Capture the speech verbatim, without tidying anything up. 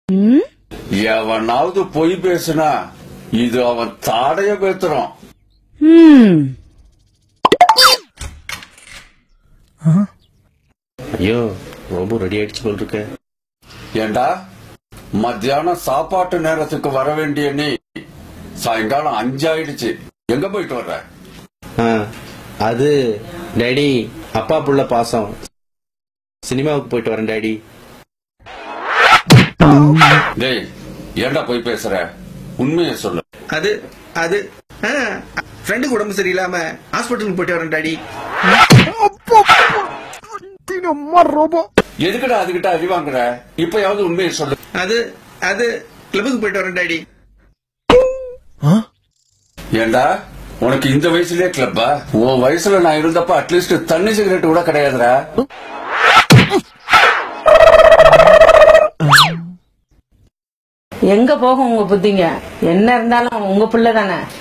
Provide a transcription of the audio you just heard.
எவனாவது பொய் பேசுனா இது அவன் தாடைய பேத்துறோம். ஐயோ ரொம்ப ரெடி ஆயிடுச்சு போல் இருக்க. ஏண்டா மத்தியானம் சாப்பாட்டு நேரத்துக்கு வர வேண்டிய நீ சாயங்காலம் அஞ்சாயிடுச்சு, எங்க போயிட்டு வர்ற? அது டேடி அப்பா புள்ள பாசம், சினிமாவுக்கு போயிட்டு வரேன் டேடி. டேய் ஏண்டா போய் பேசுற, உண்மையை சொல்லு. அது அது ஃப்ரெண்டுக்கு உடம்பு சரியில்லாம ஹாஸ்பிட்டலுக்கு போயிட்டு வரேன் டாடி. எதுக்குடா அதுகிட்ட அடி வாங்குற, இப்பயாவது உண்மையை சொல்லு. அது அது கிளப்புக்கு போயிட்டு வரேன் டாடி. ஏண்டா உனக்கு இந்த வயசுலயே கிளப்பா? உன் வயசுல நான் இருந்தப்ப அட்லீஸ்ட் தண்ணி சிகரெட் கூட கிடையாதுடா. எங்க போகும் உங்க புத்திங்க? என்ன இருந்தாலும் உங்க பிள்ளை தானே.